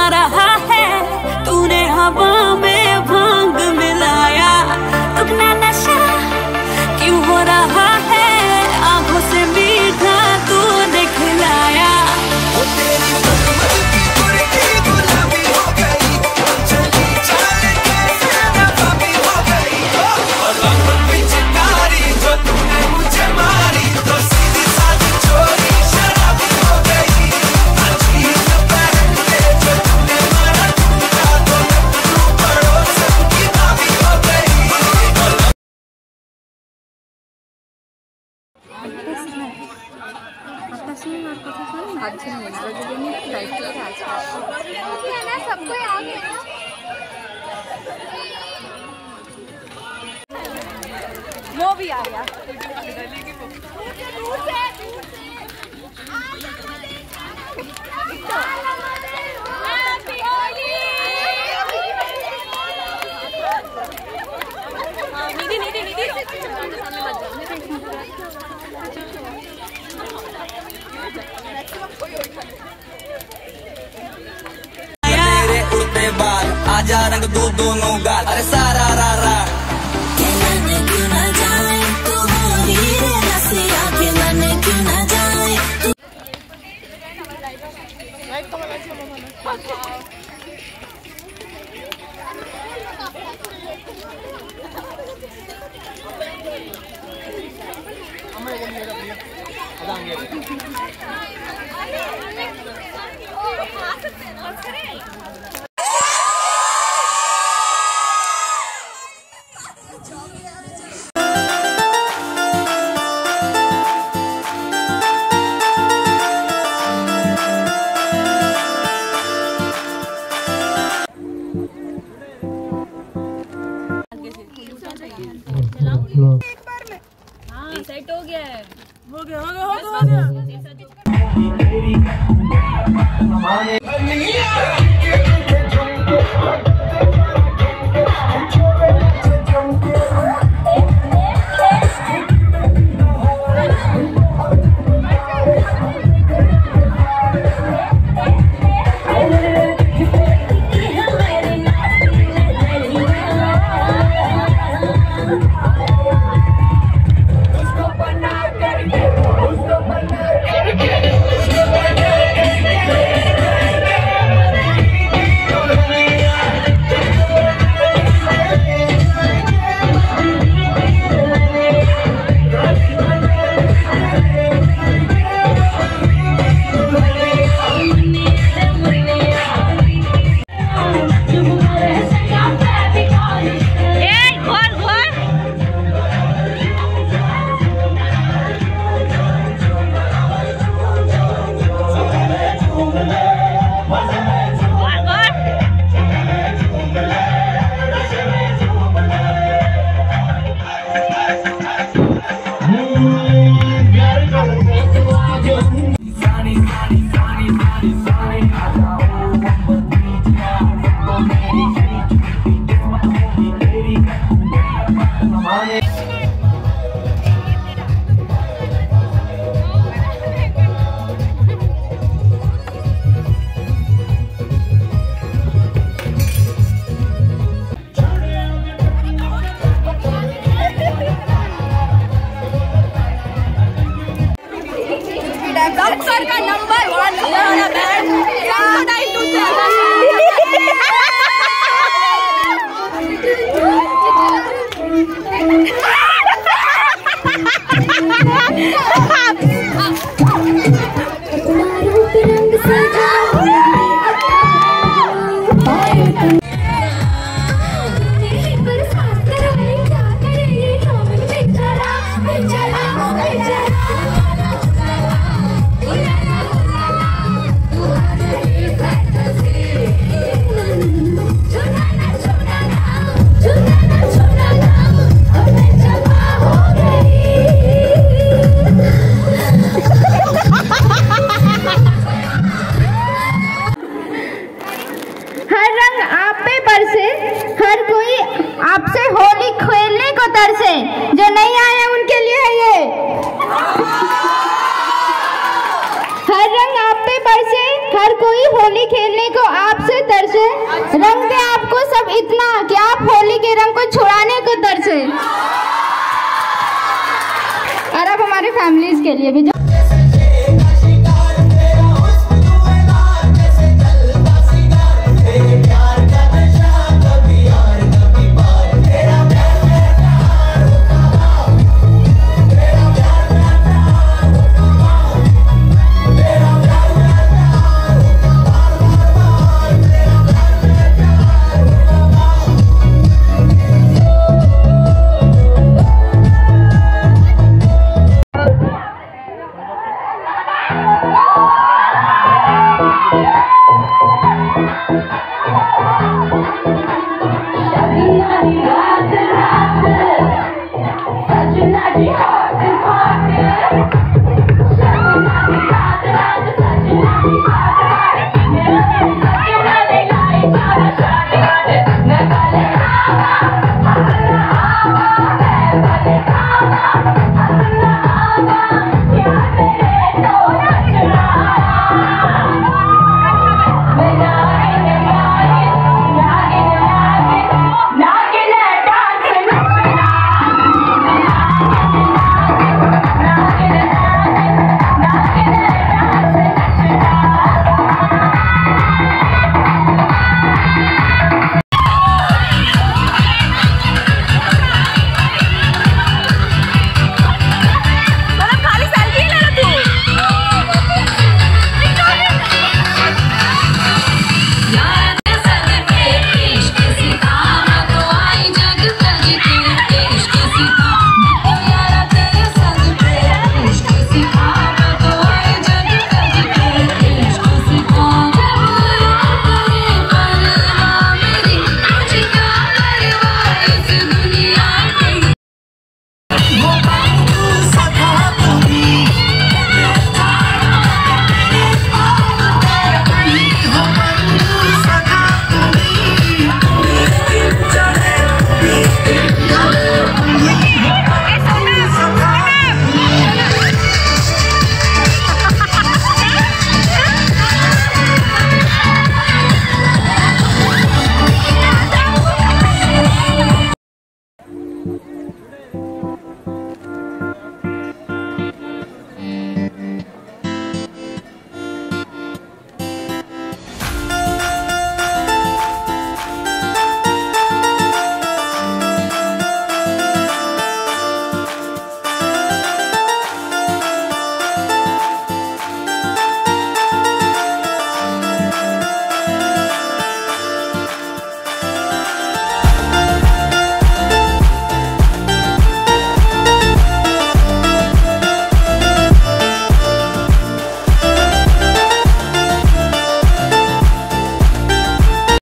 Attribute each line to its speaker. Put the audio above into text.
Speaker 1: रहा है, तूने हवा में भांग मिलाया। दुगना नशा क्यों हो रहा है, आंखों से मीठा तूने खिलाया।
Speaker 2: वो तेरी बदमज़ी कुर्ती गुलाबी हो गई, चली चाल कैसे नवाबी हो गई। और रंग पिचकारी जो तूने मुझे मारी, तो सीधी सादी चोरी शराबी हो गई। अजीब पहन के जो तूने मारा ठुमका, तो लपटू पड़ोसन की भाभी हो गई।
Speaker 1: वो भी आ गया।
Speaker 2: तेरे उड़ते बाल आजा रंग दो दोनों गाल, अरे सारा रा रा।
Speaker 1: सेट हो गया है, हो गया। बक्सर का नंबर 1 वाला बैंड ज्यादा ही
Speaker 3: आपसे होली खेलने को तरसे, जो नहीं आए उनके लिए है ये। हर रंग आप पे बरसे, हर कोई होली खेलने को आपसे तरसे, रंग दे आपको सब इतना कि आप होली के रंग को छुड़ाने को तरसे। और अब हमारे फैमिलीज के लिए भी
Speaker 1: सजना